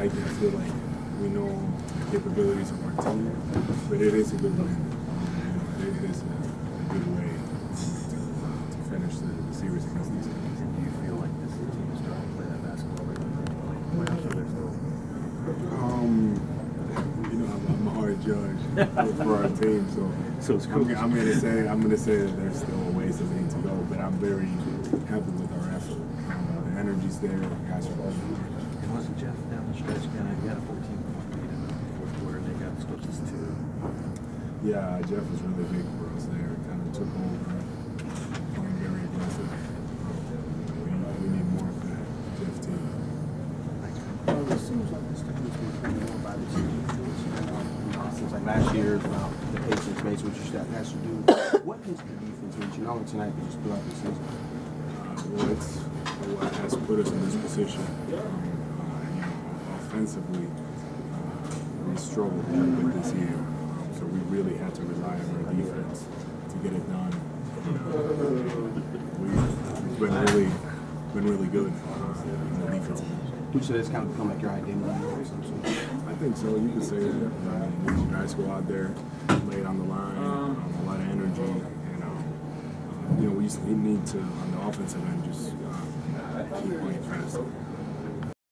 like it. I feel like we know the capabilities of our team, but it is a good win. It is a good way to finish the series against these teams. Do you feel like this team is starting to play that basketball right now? I'm a hard judge for our team, so it's cool. I'm gonna say that there's still a ways that we need to go, but I'm very happy with our effort. The energy's there. The guys are all. And wasn't Jeff down the stretch again? He had a 14-point lead in the fourth quarter, and they got as close as 2. Yeah, Jeff was really big for us there. Kind of took over, playing very aggressive. We need more of that Jeff team. It seems like this team is going more by the team. It seems like last year, the pace and space, which has to do. What is the defense reaching? Not only tonight, but just throughout the season. Well, it's what has put us in this position. Offensively, we struggled a little bit this year, so we really had to rely on our defense to get it done. We've been really good in the defense. Would you say it's kind of become like your identity or something? I think so. You could say that. These guys go out there, lay it on the line, a lot of energy, and we need to on the offensive end just keep playing fast.